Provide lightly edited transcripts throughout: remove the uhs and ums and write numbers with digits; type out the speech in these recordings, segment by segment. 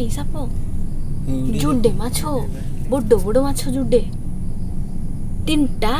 ନାଇଁ ସାପ जुडे माछ बड़ बड़ माछ जुडे 3टा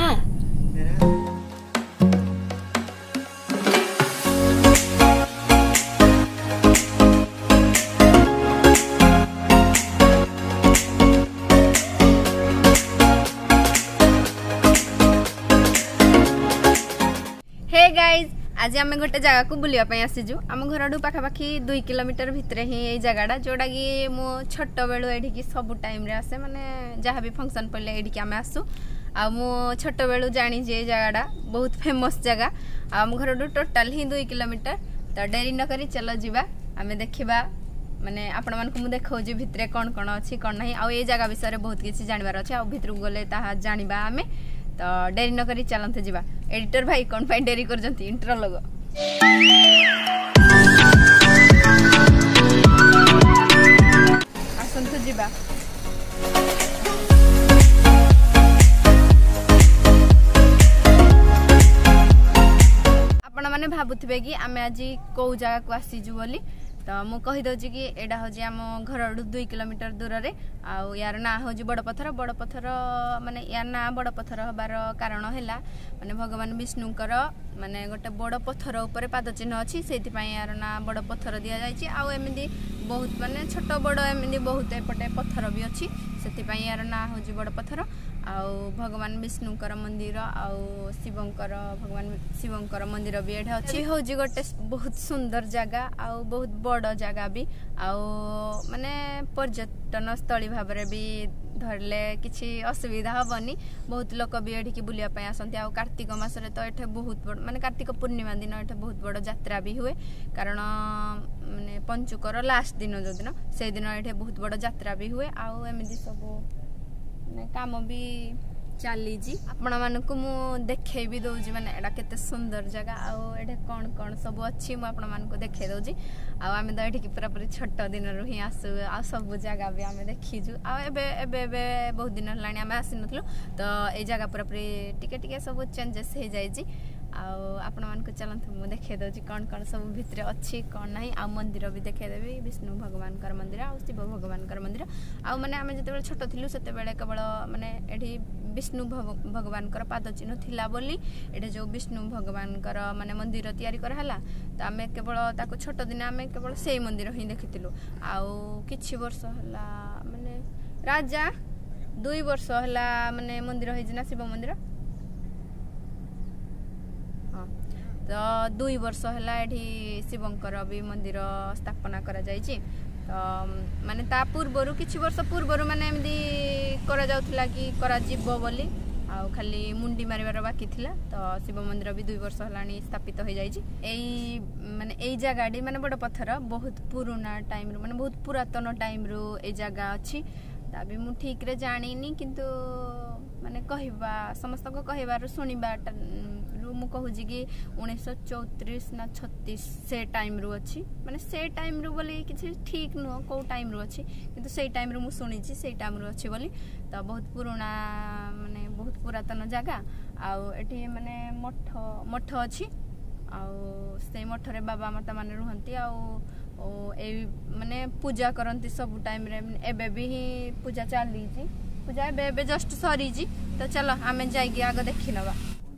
हे गाइज आज आम गोटे जगह को बुलाया आसीजु आम घर पाखापाखि 2 किलोमीटर भितर ही ये जगहटा जोटा कि मो छोट बेलू ये सब टाइम रे आसे माने जहाँ भी फंक्शन पड़े ये आम आसू आ मो छोट बेलू जानी ये जगहटा बहुत फेमस जगह आम घर टोटाल ही 2 किलोमीटर तो डेरी न करी चलो जीवा आम देखा माने आपण मानक मु देखाऊँ भितर कौन कौन अच्छी कौन ना आ ये जगह विषय बहुत किसी जानवर अच्छे आ भितर गले ताहा जानिबा आमे तो डेरी न करी चलते जीवा एडिटर भाई कौन पाई डेरी करजंती इंट्रो लोग आसंतु जीवा आपण माने भाबुथिबे कि आमे आज को जगह को आसीजु बोली तो मु कहि दउची कि एडा होजी आम घर 2 किलोमीटर दूर रे आ यार ना होजी बड़ पत्थर माने यार ना बड़ पत्थर हबार कारण हैला माने भगवान विष्णुकर माने गोटे बड़ पत्थर ऊपर पाद चिन्ह अछि सेति पई यार ना बड़ पत्थर दिया जायछि आ एमिदी बहुत माने छोट बड़ एमिदी बहुत एपटे पत्थर भी अछि सेति पई यार ना होजी बड़ पत्थर आ भगवान विष्णुकर मंदिर आ शिवंकर भगवान शिवंकर मंदिर भी एठा अछि होजी गोटे बहुत सुंदर जगह आ बहुत बड़ जगह भी आ माने पर्यटन स्थली भाव रे भी धरले किछि असुविधा हबनी बहुत लोक भी एठी की बुलिया पय आसंती आ कार्तिक मास रे तो एठे बहुत बड़ माने कार्तिक पूर्णिमा दिन एठे बहुत बड़ यात्रा भी हुए कारण माने पंचुकर लास्ट दिन जो दिन से दिन एठे बहुत बड़ यात्रा भी हुए आ एमिदी सब काम भी चली जी आपण मानक मु देखे भी दउजी माने एडा केते सुंदर जगह आ एडे कोन कोन सब अछि मु आपण मानक देखे दउजी आ आमे तो एठी की पूरा पूरी छोट दिन रु ही आसु आ सब जगह भी आमे देखिजु आ एबे एबे एबे बहुत दिन लाणी आमे आसी नथलो तो ए जगह पूरा पूरी टिके टिके सब चेंजेस हे जाय जी आपण मान को चलंत मु देखे दउजी कोन कोन सब भितर अछि कोन नाही आ मंदिर भी देखे देबी विष्णु भगवान कर मंदिर आ शिव भगवान कर मंदिर आ माने आमे जते बेले छोट थिलु सेते बेले केवल माने एठी विष्णु भगवान कर पाद चिन्ह थिला बोली एठे जो विष्णु भगवान कर माने मंदिर तयारी कर हला त आमे केवल ताको छोट दिन आमे केवल सेई मंदिर ही देखितिलु आ किछि वर्ष हला माने राजा 2 वर्ष हला माने मंदिर होई जिना शिव मंदिर तो 2 वर्ष हला एठी शिवंकर भी मंदिर स्थापना करा जायछि तो माने ता पूर्वरु किछि वर्ष पूर्वरु माने एमदी करा जाउथला कि करा जीवो बोली आ खाली मुंडी मारिबार बाकी थिला तो शिव मंदिर भी 2 वर्ष हलानी स्थापित हो जायछि एई माने एई जगाडी माने बड़ पत्थर बहुत पुराना टाइम रो माने बहुत पुरातन टाइम रो ए जगह अछि ता भी मु ठीक रे जानिनी किंतु माने कहबा समस्त को कहबार सुनिबा मु कहूजी कि 1934 ना 36 से टाइम रू अच्छी माने से टाइम रू बोली किसी ठीक नुह को टाइम रू अच्छी किंतु से टाइम रू मु सुनिची से टाइम रू अच्छी बोली तो बहुत पुराना माने बहुत पुरातन जगह आउ एठी माने मठ अच्छी आउ से मठ रे बाबा माता माने रुहंती आउ ए माने पूजा करंती सब टाइम रे एबे भी पूजा चली जी पूजा एबे जस्ट सरी जी तो चलो आमे जाइगी आगे देखि नबा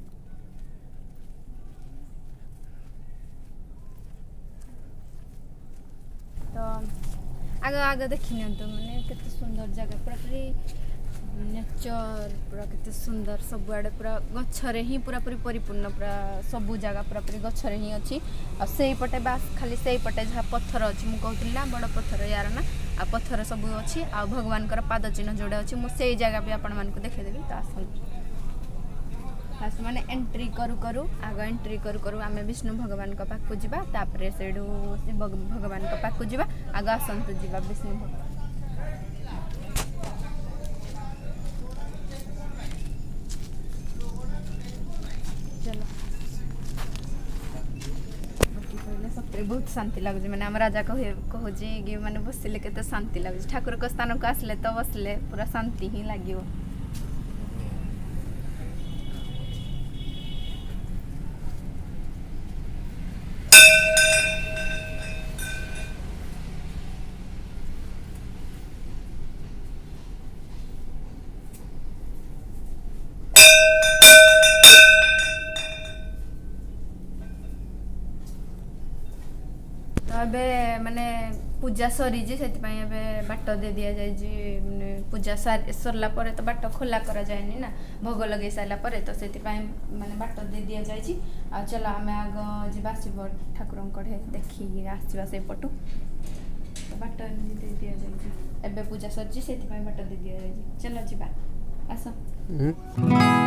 तो आगे आगे देखी नियंतु माने केते सुंदर जगह पूरा पूरी नेचर पूरा केते सुंदर सब आड़े पूरा गछरे ही पूरा पूरी परिपूर्ण पूरा सब जगह पूरा पूरी गछरे ही अछि आ सेही पटे बास खाली सेही पटे जहा पत्थर अछि मु कहउतिला ना बड़ पत्थर यार ना आ पत्थर सब अछि आ भगवान कर पाद चिन्ह जोडा अछि मु सेही जगह भी आपण मान को देखे देबी त आसन फास्ट माने एंट्री करू करू आग एंट्री करू करू आमे विष्णु भगवान का पाखु जिबा तापरे सेडू शिव भगवान का पाखु जिबा आग आसंत जिबा विष्णु भगवान चलो बाकी पहले सप्रे बहुत शांति लागुजी माने हम राजा कहूजी कि माने बसिले केते शांति लागुजी ठाकुर को स्थान को आसले तो बसले पूरा शांति ही लागियो एबे माने पूजा सरी जे सेति पई एबे बाट दे दिया जाय जे माने पूजा सरला परे तो बाट खोला करा जायनी ना भोग लगे साला परे तो सेति पई माने बाट दे दिया जाय छी आ चलो हमें आग जिबा शिव ठाकुरन कढे देखि आसीबा से पटु तो बाट दे दिया जाय छी एबे पूजा सरजी सेति पई बाट दे दिया जाय छी चलो जिबा आसो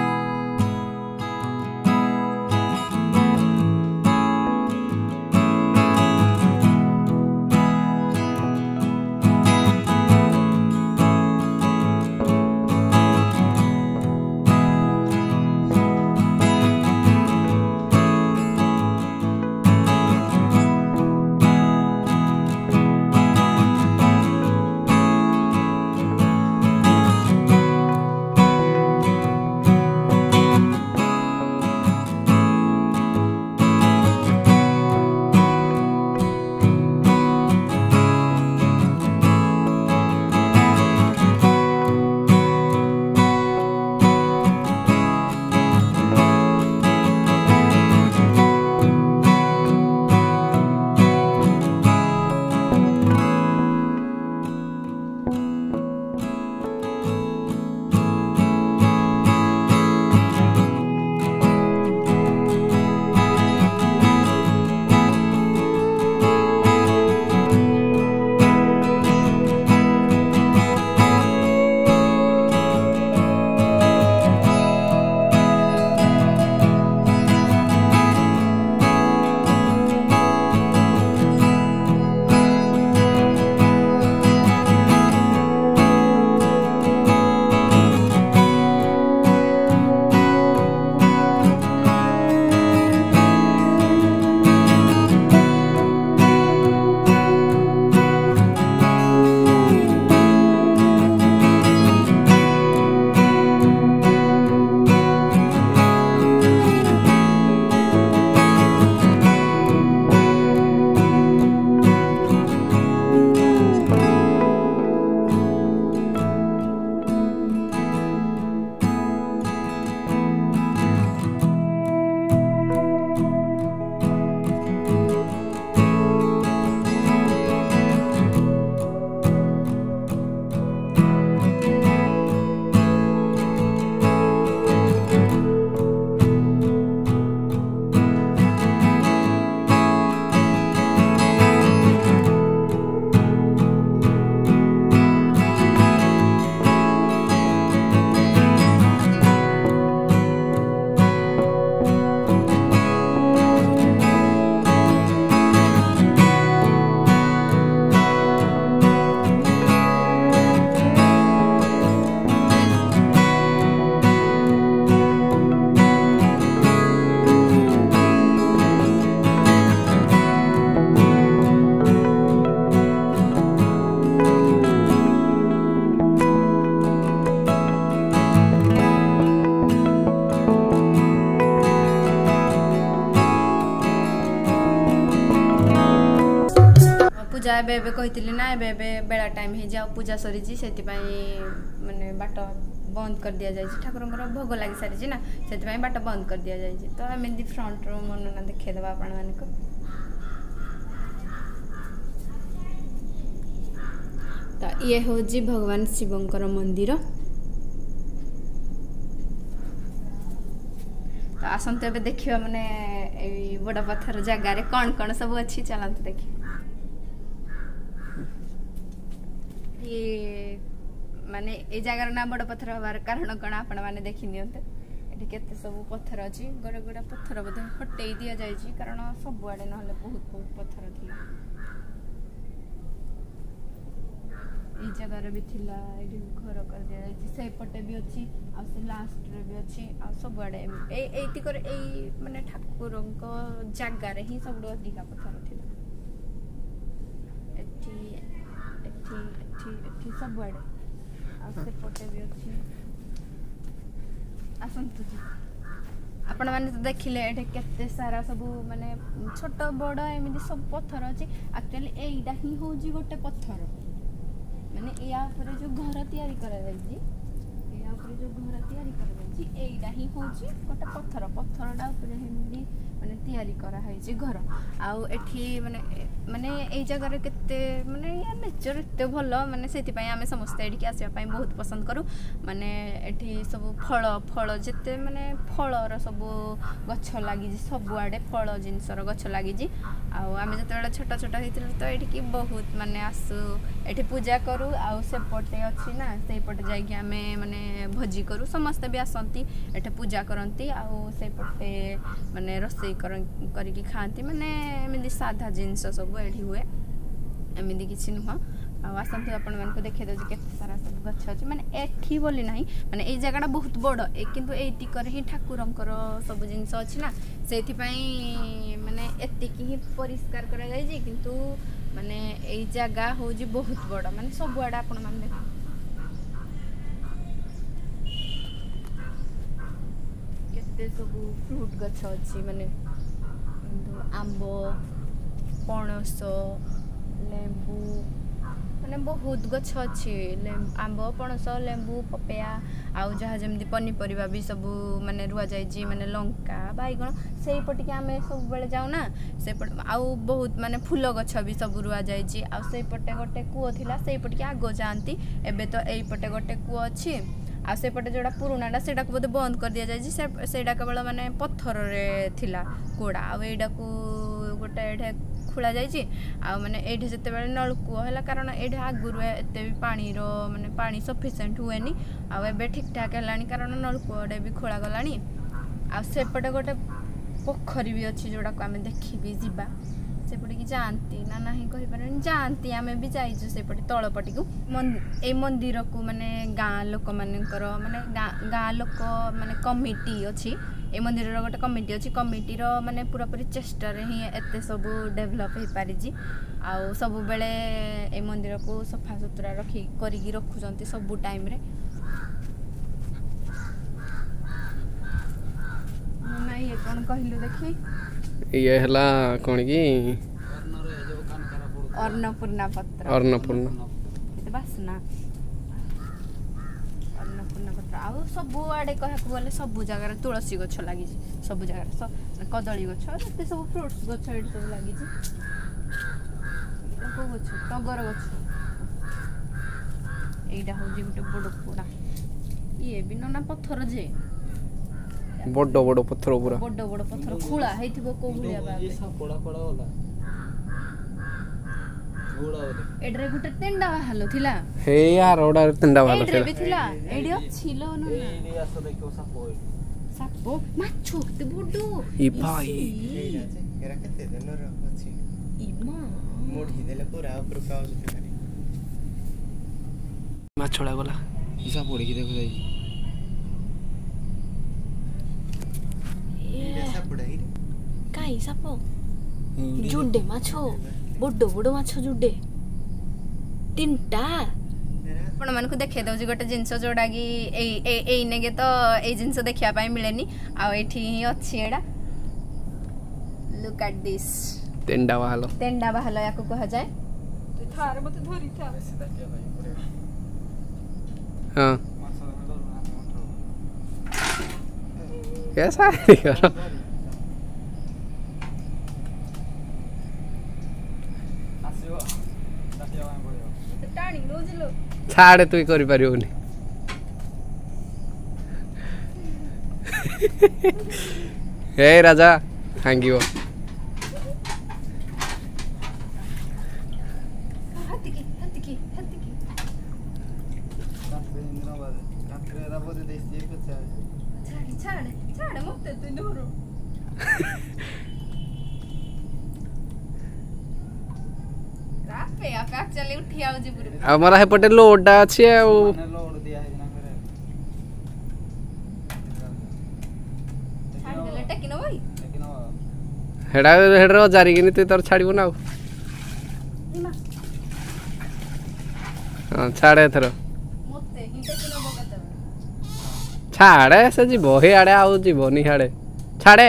पूजा एबे कहती ना एबे बेला टाइम हो जाओ पूजा सरी से माने बाट बंद कर दिया जाए ठाकुर भोग लगी सारी ना से बाट बंद कर दिया जाए तो आम फ्रंट रू मनना देखा आपण मानक तो ये हूँ भगवान शिवंकर मंदिर तो आसतु ए देखा माने बड़ पत्थर जगार कौन कौन सब अच्छी चलते देखिए ये माने ए जगार ना बड़ पत्थर हबार कारण कौन आपण मैंने देखी नियंते एठी केते सब पत्थर अच्छी गोटे गोटे पत्थर बोधे हटई दि जाए कारण सबुआड़े ना बहुत बहुत पत्थर थी ये जगार भी थिला एठी घर कर दिया जाए से पटे भी अच्छी आ से लास्ट रे भी अच्छी आ सबुआड़े एति कर ए माने ठाकुर को जगार ही सब अधिका पत्थर थिला एठी एठी एठी एठी सबुआड़े आ से पटे भी अच्छी आसंतु आपण माने तो देखिले एठे केते सारा सब माने छोट बड़ एमिति सब पत्थर अछि एक्चुअली एइडा ही होजी गोटे पत्थर माने या ऊपर जो घर तयारी करा जाई छी या ऊपर जो घर तैयारी कराଯାଇଛି एइटा ही होची गोटे पत्थर पत्थरटा ऊपर हेमदी माने तैयारी करा है घर आउ एठी माने माने एई जगह रे केते माने या नेचर एते भलो माने सेति पई आमे समस्त एठी आसीबा पई बहुत पसंद करू माने एठी सब फल जेते माने फलर सब गछ लागि जी सब आडे फल जिनसर गछ लागि जी आउ आमे जते बेला छोटा छोटा हेतिल तो एठी की बहुत माने आसु एठी पूजा करू आउ से पटे अछि ना से पटे जाई कि आमे माने भोजी करू समस्त भी आसंती एठी पूजा करंती आउ से पटे माने रसोई करिकी खाती माने एमती साधा जिनस सब एठी हुए एमती किसी नुह आसंतु आपण मानक देखै दो केते सारा सब गछ अछि माने एठी बोली नाही माने एई जगहटा बहुत बड़ किंतु एटी करे ही ठाकुरंकर सब जिनस अछि ना सेथि पई माने एतिकी ही परिष्कार करा जाय जे किंतु माने एई जगह हो जी बहुत बड़ माने सब आडा आपण मान देख केते सब फ्रूट गछ अछि माने आंबो पणस लेंबू माने बहुत गछ अछि आंबो पणस लेंबू पपया आउ जहा जेमदी पनी परिबा भी सब माने रुआ जाय जी माने लंका बाईगण सेई पटिके आमे सब बेले जाउ ना से पट आउ बहुत माने फूल गछ भी सब रुआ जाय जी आउ सेई पटे गोटे कुओ थिला सेई पटिके आगो जानती एबे तो एई पटे गोटे कुओ अछि आ से पटे जोड़ा पुरानाटा सेटा को बोधे बंद कर दिया जाय सेटा केवल माने पत्थर रे थिला कोड़ा आ एडा को गोटे एठे खुला जाय आ माने एठे जते बेले नलकूଅ होला कारण एठे आगुरु एते भी पानी रो माने पानी सफिशिएंट हुएनी आ एबे ठीक ठाक हलानी कारण नलकूଅडे भी खोला गलानी आ से पटे गोटे पोखरी भी अछि जोड़ा को आमे देखि भी जिबा से पटे की जानती ना नाही कहि परन जानती आमे भी जाइजु से पटे तळपटी को ए मंदिर को माने गां लोक मानकर माने गां लोक माने कमिटी अछि ए मंदिर रो गोटे कमिटी अछि कमिटी रो माने पूरा पूरी चेष्टा रे ही एते सब डेवलप हे पारि जी आ सब बेले ए मंदिर को सफा सुतरा रखी करिगी रखुचंती सब टाइम रे मैं ये कोन कहिलु देखि ये हला कोन की अन्नपूर्णा पत्र अन्नपूर्णा एते बासना अन्नपूर्णा पत्र आउ सब आडे कहे को बोले सब जगह रे तुलसी गछ लागि सब जगह रे कदली गछ एते सब फ्रूट्स गछ एट सब लागि को गछ टगर गछ एइडा हो जे गुटे बड़ पोड़ा ये भी नना पत्थर जे बड़ बड़ पत्थर पूरा बड़ पत्थर खुला हेतिबो को भुलिया बा ये सब पोड़ा पोड़ा होला गोड़ा ओले एडरे गुटे तेंडा हालो थिला हे यार ओडा तेंडा वाला एडरे भी थिला एडियो छिलो न ये आस देखो साप होय सापो माछु ते बडो ई भाई एरा केते दिन रो अछि इमा मोठी देले पूरा ऊपर का होते खाली माछड़ा गला ई साप पड़ी की देखो जाई ये साप पड़ाई काई सापो जुड्डे माछो बड्डो बड्डो माछो जुड्डे तीनटा आपण मन को देखे दउ जे गोटे जिंस जोडा की एई नेगे तो एई जिंस देखिया पाई मिलेनी आ एठी ही अछि एडा लुक एट दिस तेंडा वाला याको कह जाय तू थार मते धरी था हां कैसा है यार आसीओ दातिया में पड़ियो तो टाणी रोजिलो छाड़े तू करि परियोनी हे राजा थैंक यू हाथी की रात दिन बाद रात रे राबो दे देसी के छाड़ मत तू नूरो रात पे आकाश चले उठी आउ जी पूरे हमारा है पटे लोडा अछि आ ने लोड दिया है ना करे छाड़ देले टेकिन भाई लेकिन हेडा जारी किनी तू तोर छाड़िबो ना इमा हां छाड़े थरो मते ही टेकिन बगत छाड़े से जीवो हे आड़े आउ जीवो नि हाड़े छाड़े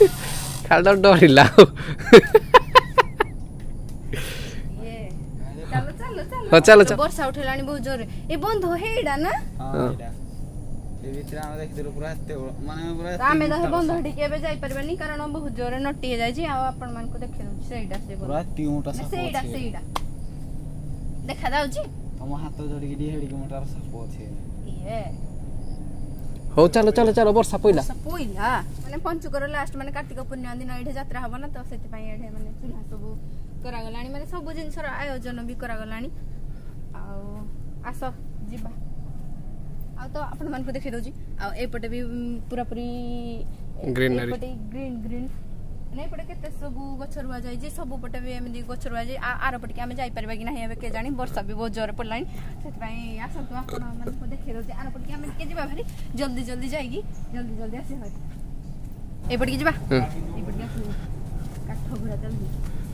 खाल तो डरिला ये चलो चलो हो चलो चलो वर्षा उठेलानी बहुत जोर ए बंद हो हेडा ना हां एटा ए भितर हम देखिदिलु पूरा एते माने पूरा आमे दह बंद हटी के जाई परबनी कारण बहुत जोर नटी जाई छी आ आपण मान को देखे दउ सेइडा से पूरा ट्यूटा साफ सेइडा देखा जाउ छी हम हाथ जोड़ी के हेडी के मोटर साफ अछि ये हो चलो चलो चलो वर्षा पइला माने पंचुकर लास्ट माने कार्तिक पूर्णिमा दिन एठे यात्रा हबो ना तो सेति पई एठे माने चूल्हा सब करा गलानी माने सब जिनसर आयोजन भी करा गलानी आ आस जिबा आ तो आपण मान को देखै दउजी आ एपटे भी पूरा पूरी ग्रीनरी एपटे ग्रीन नै पटे केते सब गछ रुआ जाय जे सब पटे भी एमदी गछ रुआ जाय आर पटे के हम जाई परबा कि नाही एबे के जानी वर्षा भी बहुत जोर पड़लानी सेति पई आसन तो आपण मान को देखै दउजी आर पटे के हम के जिबा भारी जल्दी जल्दी जाईगी जल्दी आसी होय ए पटे के जिबा ए पटे के काठ घुरा जल्दी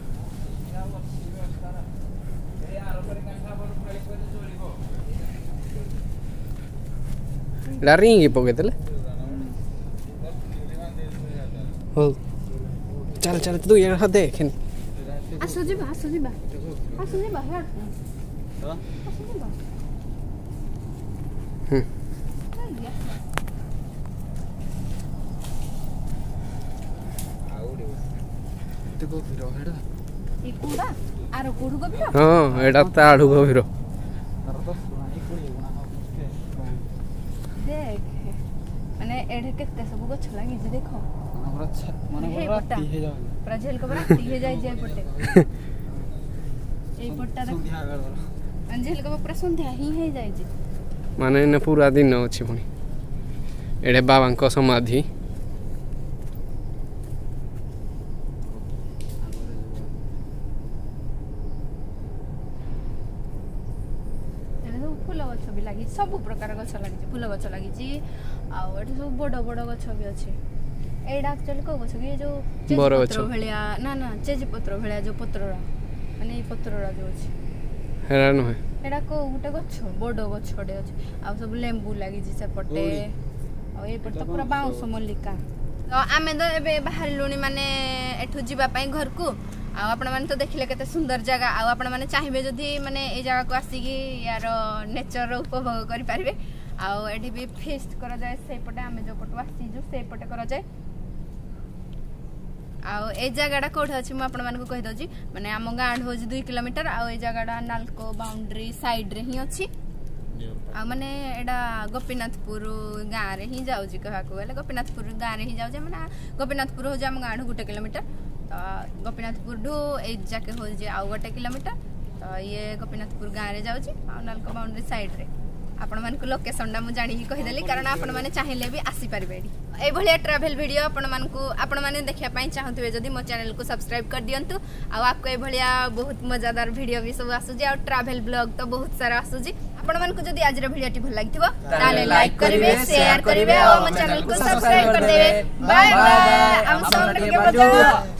la ringi poquetele हो चल चल तू ये रहा देख आसो जिबा हेड तो आसो जिबा देखो फिरो हेडा ए कुडा आरो कुडु को फिरो हां एडा ताडु को फिरो तार तो सुनाई कोई गुना हो देख माने एडे केते सब गछ लागी जे देखो माने पूरा राती हे जाउ पूरा झेल को राती हे जाय जे पटे ए पट्टा संध्या गल अंजेल को पूरा संध्या ही हे जाय जे माने ने पूरा दिन अछि पुनी एडे बाबा को समाधि फूल गछ भी लागी सब प्रकार गछ लागी फूल गछ लागी छी आ एठी सब बड़ बड़ गछ भी अछि एडा एक्चुअली को गछ के जो पत्र भलिया ना चेज पत्र भलिया जो पत्ररा माने ई पत्ररा जो अछि हेरा न है एडा को गुटे गछ बड़ गछ डे अछि आ सब लेंबू लागी छी सेपटे आ ए पट पूरा बाउंस मल्लिका तो आमे तो एबे बाहर लोनी माने एठु जिबा पई घर को आपण माने तो देखिले केते सुंदर जगह आपण माने चाहिबे जदी माने ए जगह को आसी की यार नेचर उपभोग करि पारिबे आ एठी भी फेस्ट करा जाय से पटे आमे जो पटवा आसी जो से पटे करा जाय आ ए जगहडा कोठ अछि म आपण माने को कहि दउजी माने हम गांड हो 2 किलोमीटर आ ए जगहडा नालको बाउंड्री साइड रे ही अछि आ माने एडा गोपीनाथपुर गां रे ही जाउजी कहवा को गले गोपीनाथपुर गां रे ही जाउजे माने गोपीनाथपुर हो जा हम गांड 2 किलोमीटर तो गोपीनाथपुर ढो ए जाके हो जे आ 1 किलोमीटर तो ये गोपीनाथपुर गां रे जाउची आ नालको बाउंड्री साइड रे आपण मान को लोकेशन डा मु जानि कहि देली कारण आपण माने चाहिले भी आसी परबेडी ए भलिया ट्रैवल वीडियो आपण माने देखिया पई चाहथुबे जदी मो चैनल को सब्सक्राइब कर दियंतु आ आपको ए भलिया बहुत मजेदार वीडियो भी सब आसु जे आ ट्रैवल ब्लॉग तो बहुत सारा आसु जी आपण मान को जदी आज रे वीडियो टी भल लागिथिबो ताले लाइक करिवे शेयर करिवे और मो चैनल को सब्सक्राइब कर देबे बाय बाय हम सब के बजाओ